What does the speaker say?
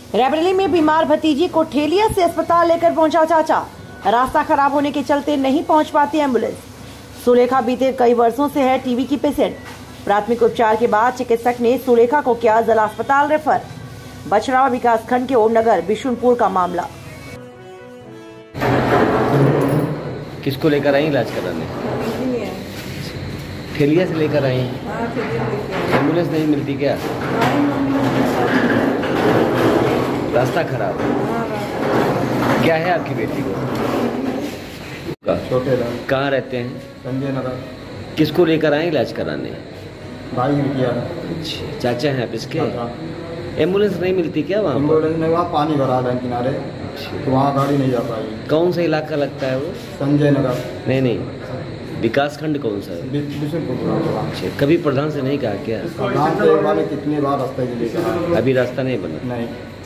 रायबरेली में बीमार भतीजी को ठेलिया से अस्पताल लेकर पहुंचा चाचा। रास्ता खराब होने के चलते नहीं पहुंच पाती एम्बुलेंस। सुलेखा बीते कई वर्षों से है टीबी की पेशेंट। प्राथमिक उपचार के बाद चिकित्सक ने सुलेखा को किया जिला अस्पताल रेफर। बछड़ा विकास खंड के ओमनगर बिशुनपुर का मामला। किसको लेकर आई इलाज कराने? ठेलिया से लेकर आई। एम्बुलेंस नहीं मिलती क्या? रास्ता खराब है। क्या है आपकी बेटी को? छोटे कहाँ रहते हैं? संजय नगर। किसको लेकर आए इलाज कराने? भाई ने किया। अच्छा, चाचा हैं आप इसके? एम्बुलेंस नहीं मिलती क्या वहाँ? एम्बुलेंस नहीं, वहाँ पानी भरा था किनारे, तो वहाँ गाड़ी नहीं जा पाई। कौन सा इलाका लगता है वो? संजय नगर। नहीं, विकास खंड कौन सा है? बिशुनपुर। कभी प्रधान से नहीं कहा क्या? प्रधान से एक बार कितनी बार रास्ते के लिए कहा, अभी रास्ता नहीं बना। नहीं।